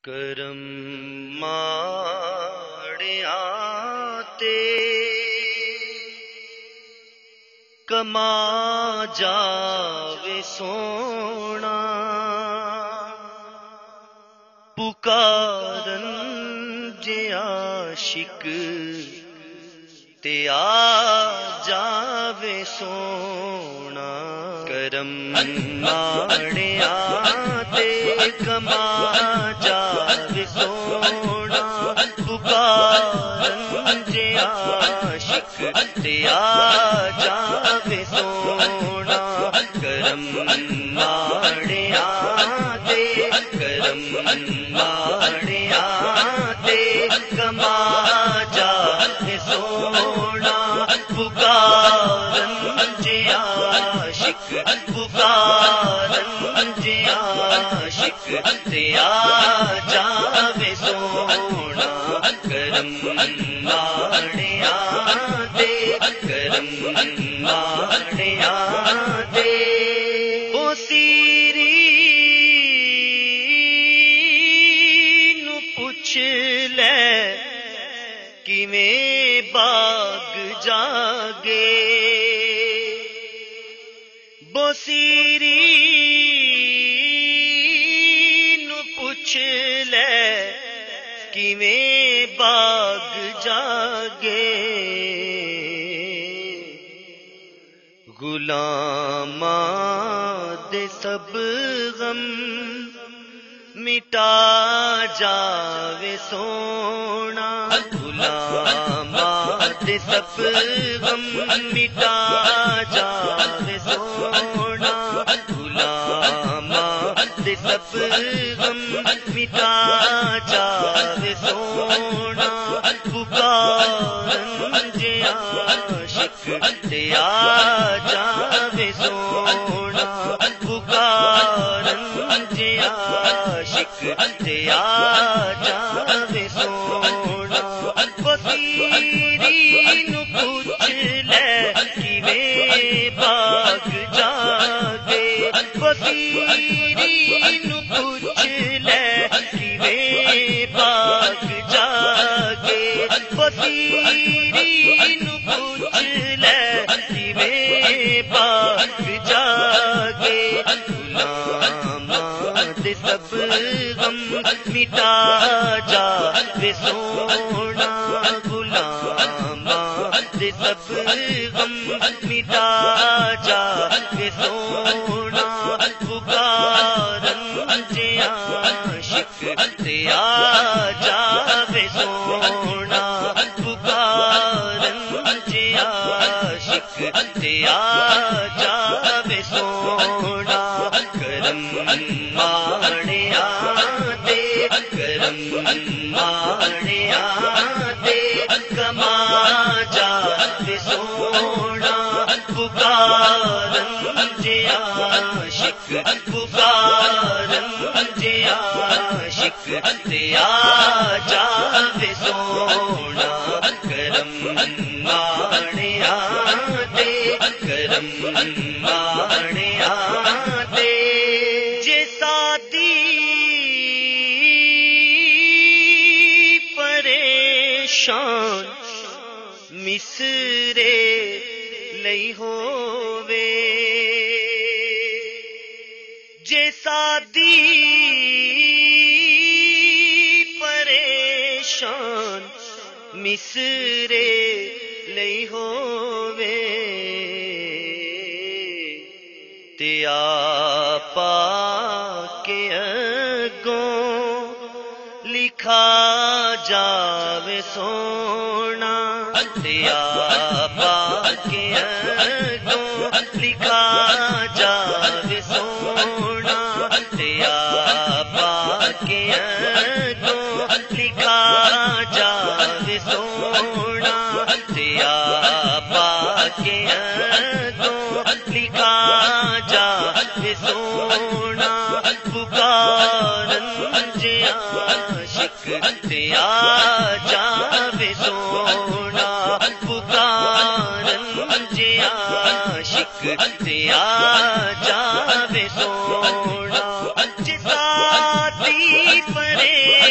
کرم ماڑیاں تے کما جاوے سونا پکارن جے عاشق تے آ جاوے سونا کرم ماڑیاں تے کما جاوے سونا پکارن جے عاشق تے آ جاوے سونا کرم ماڑیاں تے کرم ماڑیاں تے کما جاوے سونا پکارن جے عاشق پکارن جے عاشق تے آ جاوے سونا کرم ماڑیاں تے کرم ماڑیاں تے او سیری نو پوچھ لے کیویں باغ جاگے بوسیری نو پوچھ لے کیویں باغ جاگے غلاماں دے سب غم مٹا جاوے سونا غلاماں دے سب غم مٹا جاوے سونا غلاماں دے سب غم مٹا جاوے سونا پکارن جے عاشق تے آ جاوے سونا پکارن جے عاشق تے آ جاوے سونا بصیری نو پوچھ لے کیویں باغ جاگے بصیری نو پوچھ لے کیویں باغ جاگے بصیری نو پوچھ لے کیویں باغ جاگے غلاماں دے سب غم مٹا جاوے سونا غلاماں دے سب غم مٹا جاوے سونا پکارن جے عاشق تے آ جاوے سونا پکارن جے عاشق تے آ جاوے سونا کرم ماڑیاں تے کرم ماڑیاں تے کما جاوے سونا پکارن جے عاشق پکارن جے عاشق تے آ جاوے سونا کرم ماڑیاں تے کرم ماڑیاں تے جے سادی پریشان مصرے لئی ہووے جے سادی پریشان مصرے لئی ہووے تے آپا کے اگوں لکھا جاوے سونا تے آپا کے اگوں لکھا جاوے سونا تے آپا کے اگوں لکھا جاوے سونا تے آپا کے اگوں لکھا جاوے سونا پکارن جے عاشق تے آ جاوے سونا پکارن جے عاشق تے آ جاوے سونا جے ساتھی پرے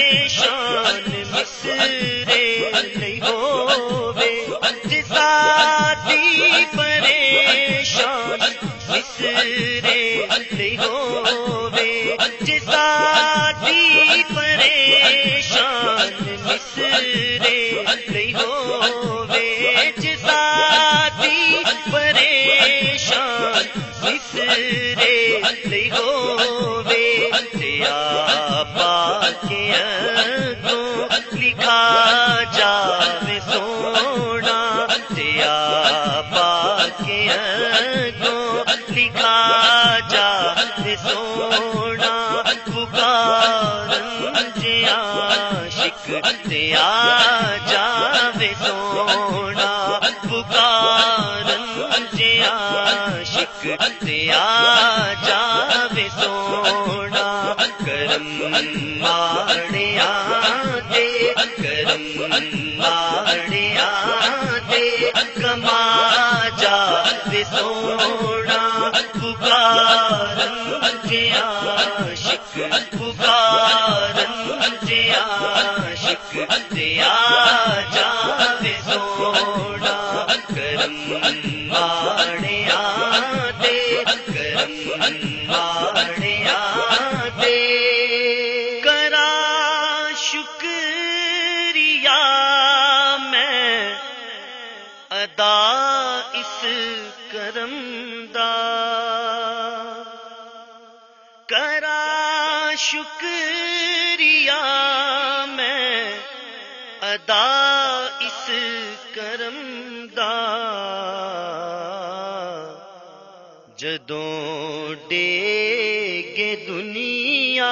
کے اگوں لکھا جاوے سونا تے آپا کے اگوں لکھا جاوے سونا پکارن جے عاشق تے آ جاوے سونا پکارن جے عاشق تے آ جاوے سونا کرم ماڑیا دے کرم ماڑیا دے کما جاوے سونا پکارن جے عاشق پکارن جے عاشق تے آ جاوے سونا کرم ماڑیا دے کرم ماڑیا دے کرا شکریہ میں ادا اس کرم دا کرا شکریہ میں ادا اس کرم دا جدوں ڈیگے دنیا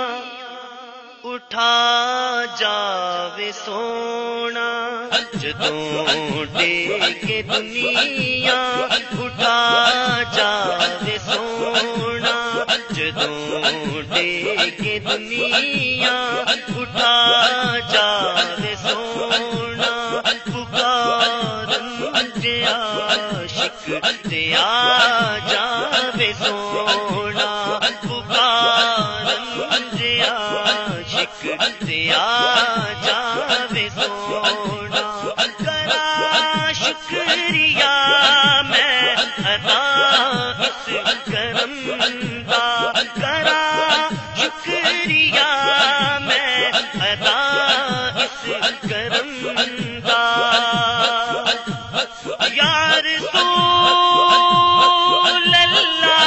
اٹھا جاوے سونا جدوں ڈیگے دنیا اٹھا جاوے سونا جدوں ڈیگے دنیا اٹھا جاوے سونا پکارن جے عاشق تے آ جاوے سونا پکارن جے عاشق تے آ جاوے سونا کرا شکریہ میں ادا اس کرم دا کرا شکریہ میں ادا اس کرم دا یا رسول اللہ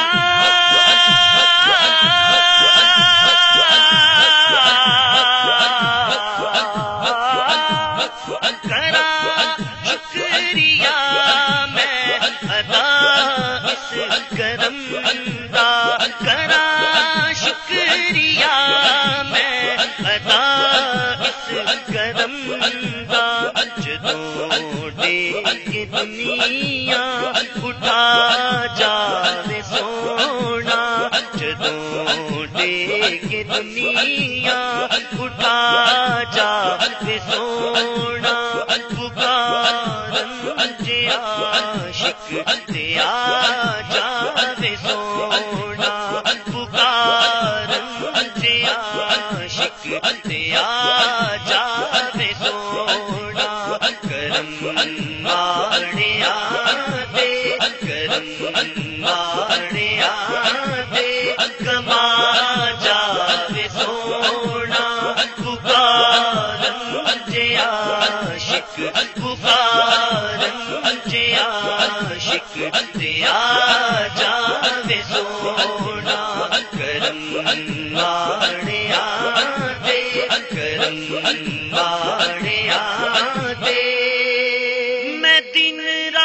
کرا شکریہ میں ادا اس کرم دا کرا شکریہ میں ادا اس کرم دا جدوں ڈیگے دنیا اٹھا جاوے سونا جدوں ڈیگے دنیا اٹھا جاوے سونا پکارن جے عاشق تے آ جاوے سونا پکارن جے عاشق تے آ جاوے سونا کرم ماڑیا دے کرم ماڑیا دے کما جاوے سونا پکارن جے عاشق پکارن جے عاشق تے آ جاوے سونا کرم ماڑیا دے کرم ماڑیا دے میں دن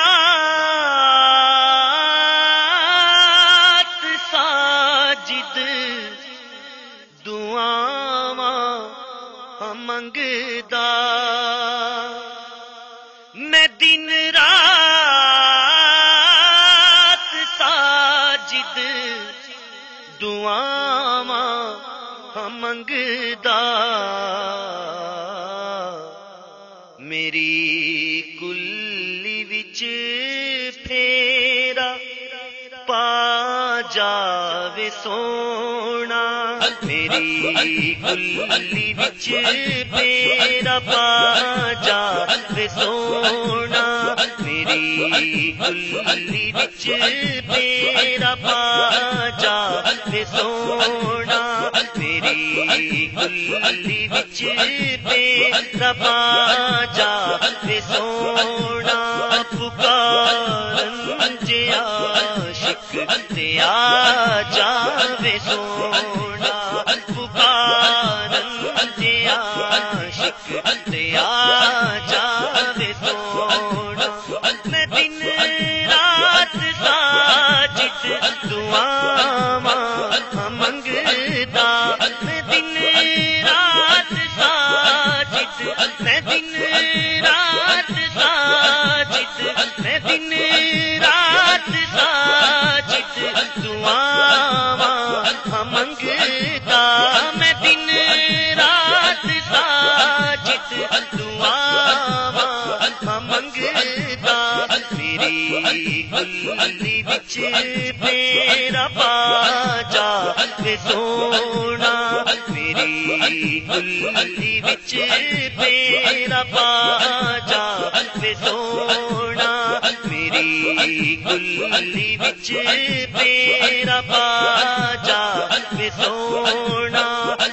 رات ساجد دعاواں منگدا میں دن رات ساجد دعاواں منگدا میری کلی وچ پھیرا پا جاوے سونا میری کلی وچ پھیرا پا جاوے سونا میری کلی وچ پھیرا پا جاوے سونا میری کلی وچ پھیرا پا جاوے سونا پکارن جے عاشق تے آ جاوے سونا پکارن گلی وچ پیرا پا جاوے سونا میری گلی وچ پیرا پا جاوے سونا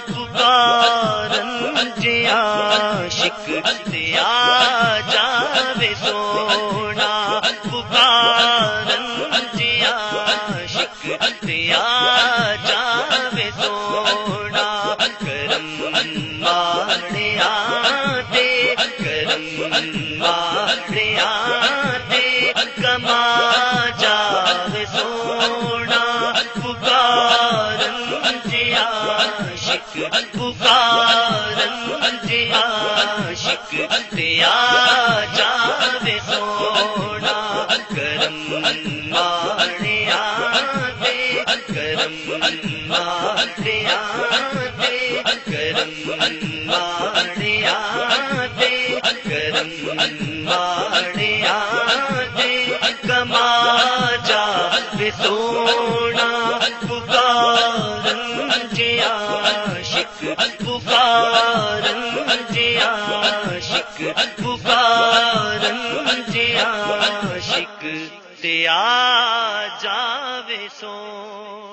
پکارن جے عاشق تے آ جاوے سونا پکارن جے عاشق تے آ جاوے سونا کرم ماڑیا تے کرم ماڑیا تے کما جاوے سونا پکارن جے عاشق پکارن جے عاشق تے آ جاوے سونا کرم ماڑیا تے کرم ماڑیا تے کرم ماڑیا تے کرم ماڑیا تے کما جاوے سونا پکارن جے عاشق پکارن جے عاشق پکارن جے عاشق تے آ جاوے سونا